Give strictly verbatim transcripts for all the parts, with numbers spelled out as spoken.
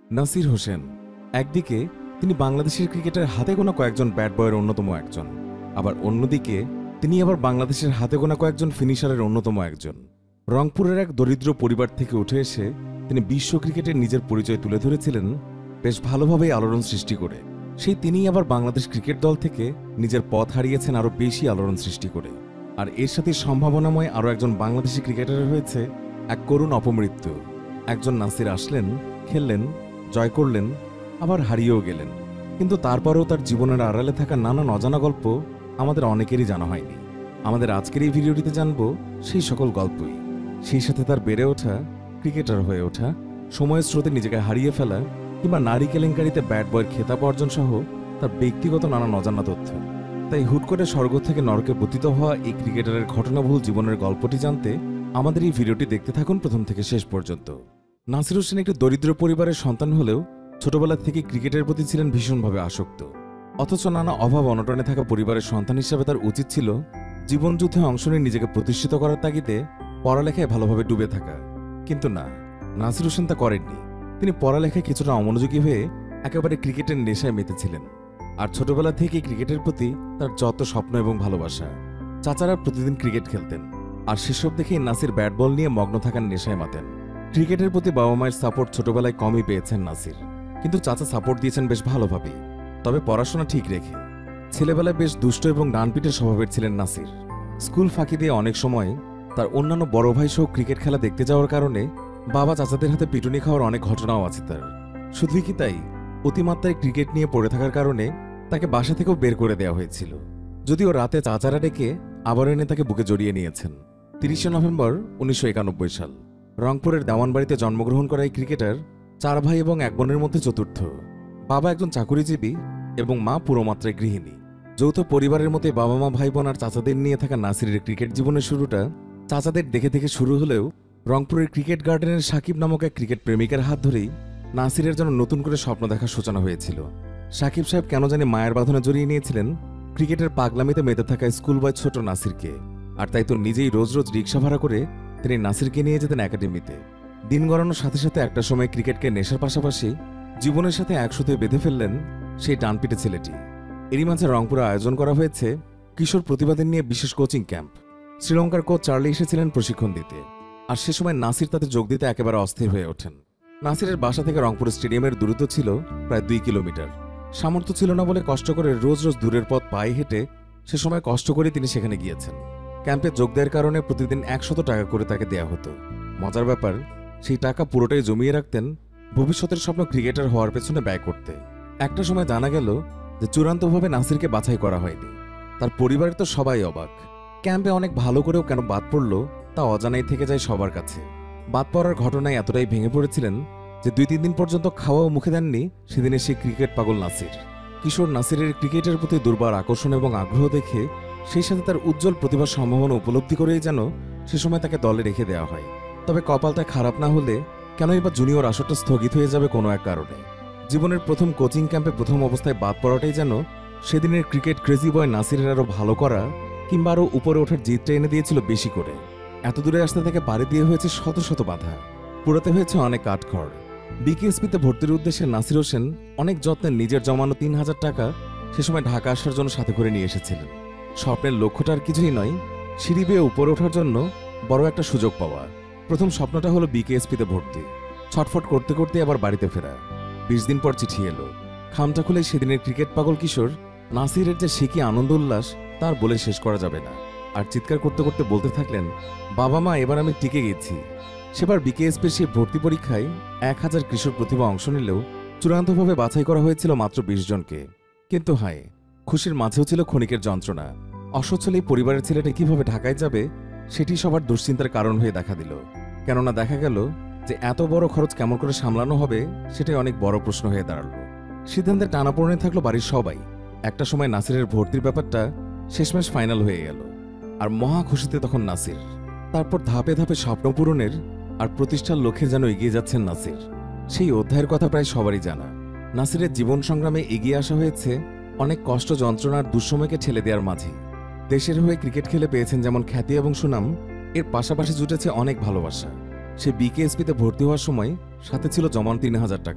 নাসির হোসেন একদিকে তিনি বাংলাদেশের ক্রিকেটের হাতে গোনা কয়েকজন ব্যাট বয়ের অন্যতম একজন, আবার অন্যদিকে তিনি আবার বাংলাদেশের হাতে গোনা কয়েকজন ফিনিশারের অন্যতম একজন। রংপুরের এক দরিদ্র পরিবার থেকে উঠে এসে তিনি বিশ্ব ক্রিকেটের নিজের পরিচয় তুলে ধরেছিলেন বেশ ভালোভাবেই আলোড়ন সৃষ্টি করে। সেই তিনিই আবার বাংলাদেশ ক্রিকেট দল থেকে নিজের পথ হারিয়েছেন আরও বেশি আলোড়ন সৃষ্টি করে। আর এর সাথে সম্ভাবনাময় আরও একজন বাংলাদেশি ক্রিকেটার হয়েছে এক করুণ অপমৃত্যু। একজন নাসির আসলেন, খেললেন, জয় করলেন, আবার হারিয়েও গেলেন, কিন্তু তারপরেও তার জীবনের আড়ালে থাকা নানান অজানা গল্প আমাদের অনেকেরই জানা হয়নি। আমাদের আজকের এই ভিডিওটিতে জানব সেই সকল গল্পই, সেই সাথে তার বেড়ে ওঠা, ক্রিকেটার হয়ে ওঠা, সময়ের স্রোতে নিজেকে হারিয়ে ফেলা, কিংবা নারী কেলেঙ্কারিতে ব্যাট বয়ের খেতাব অর্জন সহ তার ব্যক্তিগত নানান অজানা তথ্য। তাই হুট করে স্বর্গ থেকে নরকে পতিত হওয়া এই ক্রিকেটারের ঘটনাবহুল জীবনের গল্পটি জানতে আমাদের এই ভিডিওটি দেখতে থাকুন প্রথম থেকে শেষ পর্যন্ত। নাসির হোসেন একটি দরিদ্র পরিবারের সন্তান হলেও ছোটবেলা থেকে ক্রিকেটের প্রতি ছিলেন ভীষণভাবে আসক্ত। অথচ নানা অভাব অনটনে থাকা পরিবারের সন্তান হিসাবে তার উচিত ছিল জীবনযুদ্ধে অংশ নিয়ে নিজেকে প্রতিষ্ঠিত করার তাগিদে পড়ালেখায় ভালোভাবে ডুবে থাকা। কিন্তু না, নাসির হোসেন তা করেননি। তিনি পড়ালেখায় কিছুটা অমনোযোগী হয়ে একেবারে ক্রিকেটের নেশায় মেতেছিলেন। আর ছোটবেলা থেকেই ক্রিকেটের প্রতি তার যত স্বপ্ন এবং ভালোবাসা। চাচারা প্রতিদিন ক্রিকেট খেলতেন, আর সেসব দেখেই নাসির ব্যাট বল নিয়ে মগ্ন থাকার নেশায় মাতেন। ক্রিকেটের প্রতি বাবা মায়ের সাপোর্ট ছোটবেলায় কমই পেয়েছেন নাসির, কিন্তু চাচা সাপোর্ট দিয়েছেন বেশ ভালোভাবেই, তবে পড়াশোনা ঠিক রেখে। ছেলেবেলায় বেশ দুষ্ট এবং ডানপিটের স্বভাবের ছিলেন নাসির। স্কুল ফাঁকি দিয়ে অনেক সময় তার অন্যান্য বড় ভাই সহ ক্রিকেট খেলা দেখতে যাওয়ার কারণে বাবা চাচাদের হাতে পিটুনি খাওয়ার অনেক ঘটনাও আছে তার। শুধুই কি তাই, অতিমাত্রায় ক্রিকেট নিয়ে পড়ে থাকার কারণে তাকে বাসা থেকেও বের করে দেওয়া হয়েছিল। যদিও রাতে চাচারা ডেকে আবার এনে তাকে বুকে জড়িয়ে নিয়েছেন। তিরিশে নভেম্বর উনিশশো একানব্বই সাল রংপুরের দেওয়ানবাড়িতে জন্মগ্রহণ করা এই ক্রিকেটার চার ভাই এবং এক বোনের মধ্যে চতুর্থ। বাবা একজন চাকুরিজীবী এবং মা পুরোমাত্রায় গৃহিণী। যৌথ পরিবারের মধ্যে বাবা মা ভাই বোন আর চাচাদের নিয়ে থাকা নাসিরের ক্রিকেট জীবনের শুরুটা চাচাদের দেখে দেখে শুরু হলেও রংপুরের ক্রিকেট গার্ডেনের সাকিব নামক এক ক্রিকেট প্রেমিকার হাত ধরেই নাসিরের জন্য নতুন করে স্বপ্ন দেখার সূচনা হয়েছিল। সাকিব সাহেব কেন জানি মায়ের বাঁধনে জড়িয়ে নিয়েছিলেন ক্রিকেটের পাগলামিতে মেতে থাকা স্কুল বয় ছোট নাসিরকে, আর তাই তো নিজেই রোজ রোজ রিক্সা ভাড়া করে তিনি নাসিরকে নিয়ে যেতেন একাডেমিতে। দিন গড়ানোর সাথে সাথে একটা সময় ক্রিকেটকে নেশার পাশাপাশি জীবনের সাথে একসাথে বেঁধে ফেললেন সেই ডানপিটে ছেলেটি। এরই মাঝে রংপুরে আয়োজন করা হয়েছে কিশোর প্রতিভাদের নিয়ে বিশেষ কোচিং ক্যাম্প। শ্রীলঙ্কার কোচ চার্লি এসেছিলেন প্রশিক্ষণ দিতে, আর সে সময় নাসির তাতে যোগ দিতে একেবারে অস্থির হয়ে ওঠেন। নাসিরের বাসা থেকে রংপুর স্টেডিয়ামের দূরত্ব ছিল প্রায় দুই কিলোমিটার। সামর্থ্য ছিল না বলে কষ্ট করে রোজ রোজ দূরের পথ পায়ে হেঁটে সে সময় কষ্ট করে তিনি সেখানে গিয়েছেন। ক্যাম্পে যোগ দেওয়ার কারণে প্রতিদিন একশত টাকা করে তাকে দেয়া হতো। মজার ব্যাপার, সেই টাকা পুরোটাই জমিয়ে রাখতেন ভবিষ্যতের স্বপ্ন ক্রিকেটার হওয়ার পেছনে ব্যয় করতে। একটা সময় জানা গেল যে চূড়ান্তভাবে নাসিরকে বাছাই করা হয়নি। তার পরিবারের তো সবাই অবাক। ক্যাম্পে অনেক ভালো করেও কেন বাদ পড়ল তা অজানাই থেকে যায় সবার কাছে। বাদ পড়ার ঘটনায় এতটাই ভেঙে পড়েছিলেন যে দুই তিন দিন পর্যন্ত খাওয়াও মুখে দেননি সেদিনে সেই ক্রিকেট পাগল নাসির। কিশোর নাসিরের ক্রিকেটের প্রতি দুর্বার আকর্ষণ এবং আগ্রহ দেখে সেই সাথে তার উজ্জ্বল প্রতিভার সম্ভাবনা উপলব্ধি করেই যেন সে সময় তাকে দলে রেখে দেওয়া হয়। তবে কপালটা খারাপ না হলে কেনই বা জুনিয়র আসরটা স্থগিত হয়ে যাবে কোনো এক কারণে। জীবনের প্রথম কোচিং ক্যাম্পে প্রথম অবস্থায় বাদ পড়াটাই যেন সেদিনের ক্রিকেট ক্রেজি বয় নাসিরের আরও ভালো করা কিংবা আরও উপরে ওঠার জিতটা এনে দিয়েছিল বেশি করে। এত দূরে আসতে থেকে পাড়ি দিয়ে হয়েছে শত শত বাধা, পুরোতে হয়েছে অনেক কাঠখড়। বিকেএসপিতে ভর্তির উদ্দেশ্যে নাসির হোসেন অনেক যত্নে নিজের জমানো তিন হাজার টাকা সে সময় ঢাকা আসার জন্য সাথে করে নিয়ে এসেছিলেন। স্বপ্নের লক্ষ্যটা আর কিছুই নয়, সিঁড়ি বেয়ে উপরে ওঠার জন্য বড় একটা সুযোগ পাওয়া। প্রথম স্বপ্নটা হলো বিকেএসপিতে ভর্তি। ছটফট করতে করতে আবার বাড়িতে ফেরা। বিশ দিন পর চিঠি এলো। খামটা খুলে সেদিনের ক্রিকেট পাগল কিশোর নাসিরের যে সে কি আনন্দ উল্লাস তার বলে শেষ করা যাবে না। আর চিৎকার করতে করতে বলতে থাকলেন, বাবা মা এবার আমি টিকে গেছি। সেবার বিকেএসপির সেই ভর্তি পরীক্ষায় এক হাজার কিশোর প্রতিভা অংশ নিলেও চূড়ান্তভাবে বাছাই করা হয়েছিল মাত্র বিশ জনকে। কিন্তু হায়, খুশির মাঝেও ছিল ক্ষণিকের যন্ত্রণা। অসচ্ছল এই পরিবারের ছেলেটা কিভাবে ঢাকায় যাবে সেটি সবার দুশ্চিন্তার কারণ হয়ে দেখা দিল। কেননা দেখা গেল যে এত বড় খরচ কেমন করে সামলানো হবে সেটাই অনেক বড় প্রশ্ন হয়ে দাঁড়ালো। সিদ্ধান্তের টানাপোড়েনে থাকলো বাড়ির সবাই। একটা সময় নাসিরের ভর্তির ব্যাপারটা শেষমেশ ফাইনাল হয়ে গেল, আর মহা খুশিতে তখন নাসির। তারপর ধাপে ধাপে স্বপ্ন পূরণের আর প্রতিষ্ঠার লক্ষ্যে যেন এগিয়ে যাচ্ছেন নাসির। সেই অধ্যায়ের কথা প্রায় সবারই জানা। নাসিরের জীবন সংগ্রামে এগিয়ে আসা হয়েছে অনেক কষ্ট যন্ত্রণার দুঃসময়কে ঠেলে দেওয়ার মাঝে। দেশের হয়ে ক্রিকেট খেলে পেয়েছেন যেমন খ্যাতি এবং সুনাম, এর পাশাপাশি জুটেছে অনেক ভালোবাসা। সে বিকেএসপিতে ভর্তি হওয়ার সময় সাথে ছিল জমান তিন হাজার টাকা।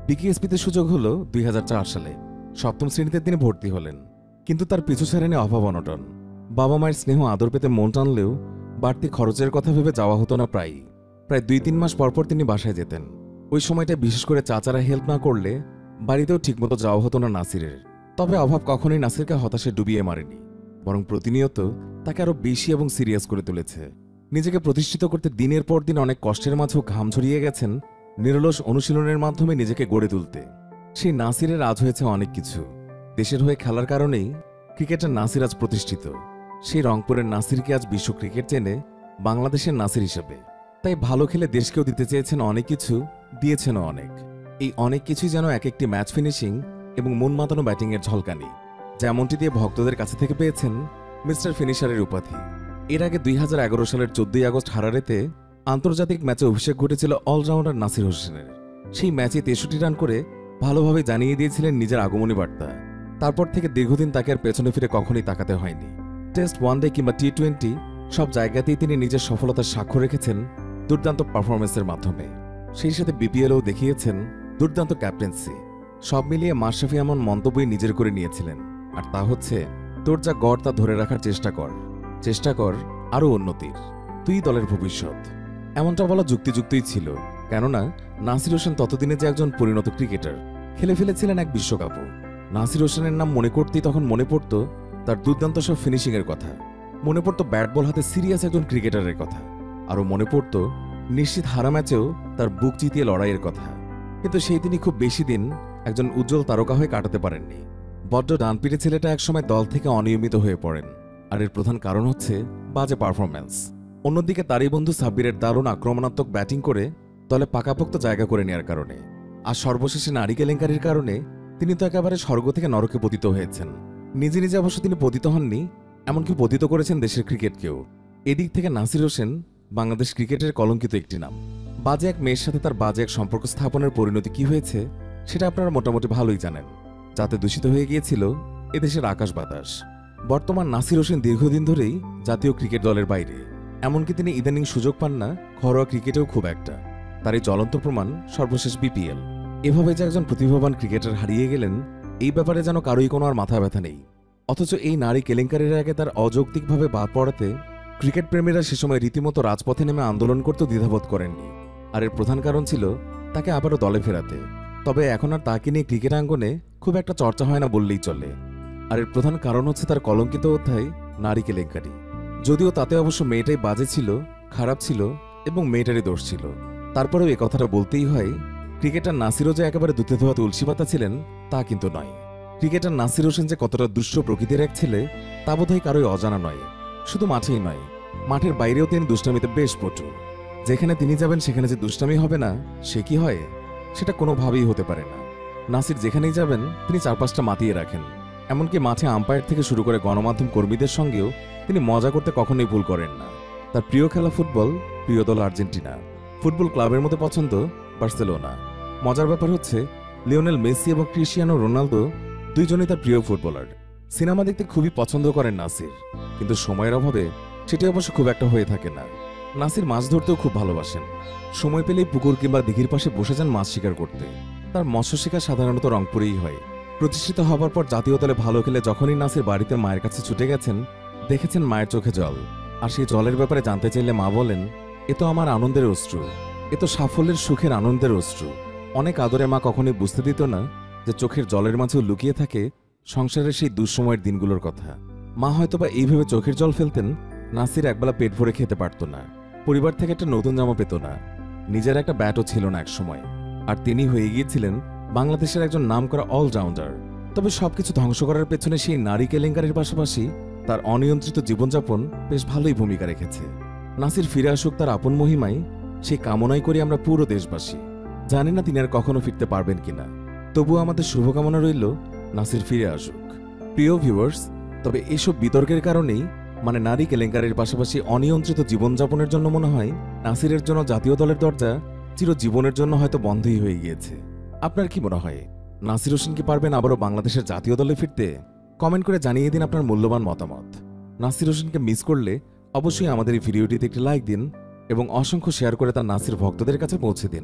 বিকেএসপিতে সুযোগ হলো দুই হাজার চার সালে। সপ্তম শ্রেণীতে তিনি ভর্তি হলেন, কিন্তু তার পিছু ছাড়েনি অভাব অনটন। বাবা মায়ের স্নেহ আদর পেতে মন টানলেও বাড়তি খরচের কথা ভেবে যাওয়া হতো না প্রায়ই। প্রায় দুই তিন মাস পরপর তিনি বাসায় যেতেন। ওই সময়টা বিশেষ করে চাচারা হেল্প না করলে বাড়িতেও ঠিকমতো যাওয়া হতো না নাসিরের। তবে অভাব কখনোই নাসিরকে হতাশে ডুবিয়ে মারেনি, বরং প্রতিনিয়ত তাকে আরো বেশি এবং সিরিয়াস করে তুলেছে। নিজেকে প্রতিষ্ঠিত করতে দিনের পর দিন অনেক কষ্টের মাঝেও ঘাম ঝরিয়ে গেছেন নিরলস অনুশীলনের মাধ্যমে নিজেকে গড়ে তুলতে। সেই নাসিরের আজ হয়েছে অনেক কিছু। দেশের হয়ে খেলার কারণেই ক্রিকেটার নাসির আজ প্রতিষ্ঠিত। সেই রংপুরের নাসিরকে আজ বিশ্ব ক্রিকেট চেনে বাংলাদেশের নাসির হিসেবে। তাই ভালো খেলে দেশকেও দিতে চেয়েছেন অনেক কিছু, দিয়েছেনও অনেক। এই অনেক কিছুই যেন এক একটি ম্যাচ ফিনিশিং এবং মন মাতানো ব্যাটিংয়ের ঝলকানি, যেমনটি দিয়ে ভক্তদের কাছে থেকে পেয়েছেন মিস্টার ফিনিশারের উপাধি। এর আগে দুই হাজার এগারো সালের চোদ্দই আগস্ট হারারেতে আন্তর্জাতিক ম্যাচে অভিষেক ঘটেছিল অলরাউন্ডার নাসির হোসেনের। সেই ম্যাচে তেষট্টি রান করে ভালোভাবে জানিয়ে দিয়েছিলেন নিজের আগমনী বার্তা। তারপর থেকে দীর্ঘদিন তাকে আর পেছনে ফিরে কখনোই তাকাতে হয়নি। টেস্ট, ওয়ানডে কিংবা টি টোয়েন্টি সব জায়গাতেই তিনি নিজের সফলতার সাক্ষ্য রেখেছেন দুর্দান্ত পারফরমেন্সের মাধ্যমে। সেই সাথে বিপিএলও দেখিয়েছেন দুর্দান্ত ক্যাপ্টেন্সি। সব মিলিয়ে মাশরাফি এমন মন্তব্যই নিজের করে নিয়েছিলেন, আর তা হচ্ছে, তোর যা গড় তা ধরে রাখার চেষ্টা কর, চেষ্টা কর আরও উন্নতির, তুই দলের ভবিষ্যৎ। এমনটা বলা যুক্তিযুক্তই ছিল, কেননা নাসির হোসেন ততদিনে যে একজন পরিণত ক্রিকেটার, খেলে ফেলেছিলেন এক বিশ্বকাপও। নাসির হোসেনের নাম মনে করতেই তখন মনে পড়ত তার দুর্দান্ত সব ফিনিশিংয়ের কথা, মনে পড়ত ব্যাট বল হাতে সিরিয়াস একজন ক্রিকেটারের কথা, আরও মনে পড়ত নিশ্চিত হারা ম্যাচেও তার বুক জিতিয়ে লড়াইয়ের কথা। কিন্তু সেই তিনি খুব বেশি দিন একজন উজ্জ্বল তারকা হয়ে কাটাতে পারেননি। বড্ড ডানপিটে ছেলেটা একসময় দল থেকে অনিয়মিত হয়ে পড়েন, আর এর প্রধান কারণ হচ্ছে বাজে পারফরম্যান্স। অন্যদিকে তারই বন্ধু সাব্বিরের দারুণ আক্রমণাত্মক ব্যাটিং করে দলে পাকাপোক্ত জায়গা করে নেওয়ার কারণে, আর সর্বশেষে নারী কেলেঙ্কারির কারণে তিনি তো একেবারে স্বর্গ থেকে নরকে পতিত হয়েছেন। নিজে নিজে অবশ্য তিনি পতিত হননি, এমনকি পতিত করেছেন দেশের ক্রিকেটকেও। এদিক থেকে নাসির হোসেন বাংলাদেশ ক্রিকেটের কলঙ্কিত একটি নাম। বাজে এক মেয়ের সাথে তার বাজে এক সম্পর্ক স্থাপনের পরিণতি কি হয়েছে সেটা আপনারা মোটামুটি ভালোই জানেন, যাতে দূষিত হয়ে গিয়েছিল এদেশের আকাশ বাতাস। বর্তমান নাসির হোসেন দীর্ঘদিন ধরেই জাতীয় ক্রিকেট দলের বাইরে, এমনকি তিনি ইদানিং সুযোগ পান না ঘরোয়া ক্রিকেটেও খুব একটা। তার এই জ্বলন্ত প্রমাণ সর্বশেষ বিপিএল। এভাবে যে একজন প্রতিভাবান ক্রিকেটার হারিয়ে গেলেন, এই ব্যাপারে যেন কারোই কোনো আর মাথা ব্যথা নেই। অথচ এই নারী কেলেঙ্কারির আগে তার অযৌক্তিকভাবে বাদ পড়াতে ক্রিকেট প্রেমীরা সে সময় রীতিমতো রাজপথে নেমে আন্দোলন করতে দ্বিধাবোধ করেননি। আর এর প্রধান কারণ ছিল তাকে আবারও দলে ফেরাতে। তবে এখন আর তাকে নিয়ে ক্রিকেট আঙ্গনে খুব একটা চর্চা হয় না বললেই চলে। আর এর প্রধান কারণ হচ্ছে তার কলঙ্কিত অধ্যায় নারী কেলেঙ্কারি। যদিও তাতে অবশ্য মেয়েটাই বাজে ছিল, খারাপ ছিল এবং মেয়েটারই দোষ ছিল। তারপরেও এ কথাটা বলতেই হয়, ক্রিকেটার নাসিরও যে একেবারে দুধে ধোয়া তুলসী পাতা ছিলেন তা কিন্তু নয়। ক্রিকেটার নাসির হোসেন যে কতটা দুষ্ট প্রকৃতির এক ছেলে তা বোধহয় কারোই অজানা নয়। শুধু মাঠেই নয়, মাঠের বাইরেও তিনি দুষ্টামিতে বেশ পটু। যেখানে তিনি যাবেন সেখানে যে দুষ্টামি হবে না সে কি হয়, সেটা কোনোভাবেই হতে পারে না। নাসির যেখানেই যাবেন তিনি চারপাশটা মাতিয়ে রাখেন। এমনকি মাঠে আম্পায়ার থেকে শুরু করে গণমাধ্যম কর্মীদের সঙ্গেও তিনি মজা করতে কখনোই ভুল করেন না। তার প্রিয় খেলা ফুটবল, প্রিয় দল আর্জেন্টিনা, ফুটবল ক্লাবের মধ্যে পছন্দ বার্সেলোনা। মজার ব্যাপার হচ্ছে লিওনেল মেসি এবং ক্রিস্টিয়ানো রোনালদো দুইজনই তার প্রিয় ফুটবলার। সিনেমা দেখতে খুবই পছন্দ করেন নাসির, কিন্তু সময়ের অভাবে সেটি অবশ্য খুব একটা হয়ে থাকে না। নাসির মাছ ধরতেও খুব ভালোবাসেন। সময় পেলেই পুকুর কিংবা দিঘির পাশে বসে যান মাছ শিকার করতে। তার মৎস্য শিকার সাধারণত রংপুরেই হয়। প্রতিষ্ঠিত হবার পর জাতীয় দলে ভালো খেলে যখনই নাসির বাড়িতে মায়ের কাছে ছুটে গেছেন, দেখেছেন মায়ের চোখে জল। আর সেই জলের ব্যাপারে জানতে চাইলে মা বলেন, এ তো আমার আনন্দের অশ্রু, এ তো সাফল্যের সুখের আনন্দের অশ্রু। অনেক আদরে মা কখনোই বুঝতে দিত না যে চোখের জলের মাঝেও লুকিয়ে থাকে সংসারের সেই দুঃসময়ের দিনগুলোর কথা। মা হয়তোবা এইভাবে চোখের জল ফেলতেন, নাসির একবেলা পেট ভরে খেতে পারত না, পরিবার থেকে একটা নতুন জামা পেত না, নিজের একটা ব্যাটও ছিল না একসময়। আর তিনি হয়ে গিয়েছিলেন বাংলাদেশের একজন নামকরা অলরাউন্ডার। তবে সবকিছু ধ্বংস করার পেছনে সেই নারী কেলেঙ্কারির পাশাপাশি তার অনিয়ন্ত্রিত জীবনযাপন বেশ ভালোই ভূমিকা রেখেছে। নাসির ফিরে আসুক তার আপন মহিমায়, সেই কামনাই করি আমরা পুরো দেশবাসী। জানি না তিনি আর কখনো ফিরতে পারবেন কিনা, তবুও আমাদের শুভকামনা রইল নাসির ফিরে আসুক। প্রিয় ভিউয়ার্স, তবে এসব বিতর্কের কারণেই, মানে নারী কেলেঙ্কারির পাশাপাশি অনিয়ন্ত্রিত জীবনযাপনের জন্য মনে হয় নাসিরের জন্য জাতীয় দলের দরজা চিরজীবনের জন্য হয়তো বন্ধই হয়ে গিয়েছে। আপনার কি মনে হয়, নাসির হোসেন কি পারবেন আবারও বাংলাদেশের জাতীয় দলে ফিরতে? কমেন্ট করে জানিয়ে দিন আপনার মূল্যবান মতামত। নাসির হোসেনকে মিস করলে অবশ্যই আমাদের এই ভিডিওটিতে একটি লাইক দিন এবং অসংখ্য শেয়ার করে তার নাসির ভক্তদের কাছে পৌঁছে দিন।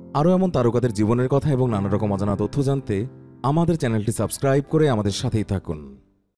আরও এমন তারকাদের জীবনের কথা এবং নানা রকম অজানা তথ্য জানতে আমাদের চ্যানেলটি সাবস্ক্রাইব করে আমাদের সাথেই থাকুন।